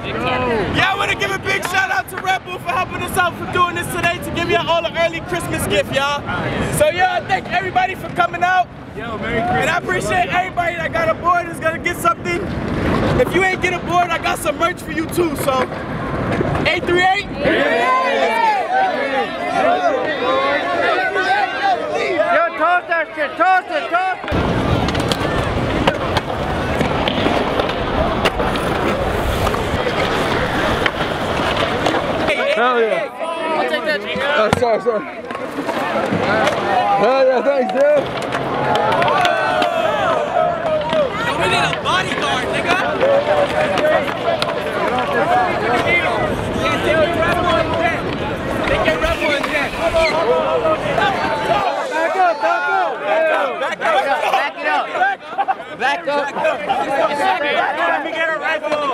Yeah, I want to give a big shout out to Red Bull for helping us out for doing this today to give you all an early Christmas gift, y'all. So yeah, I thank everybody for coming out. Yo, Merry Christmas. And I appreciate everybody that got aboard is gonna get something. If you ain't get aboard, I got some merch for you too. So 838. Yo, toss that shit, toss it, toss it. Hell yeah. I'll take that. Oh, sorry. Hell yeah, thanks, dude. We need a bodyguard, nigga. They get Red Bull in debt. Back up. Let me get a rifle.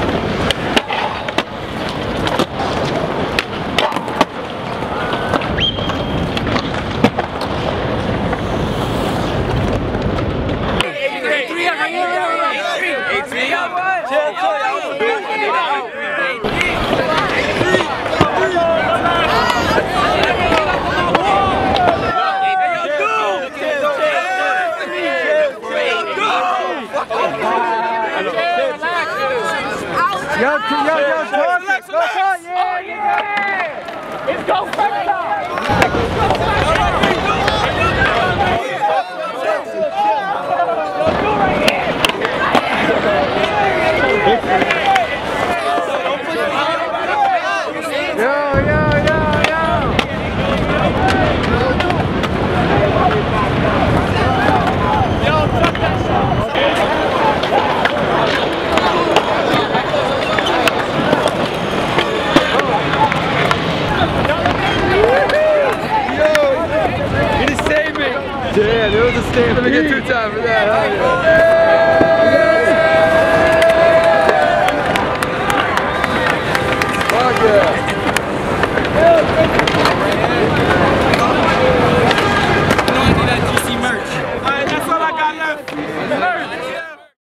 Yo, yeah. It's go first time. Yeah, there was a stand. Let me get 2 times for that.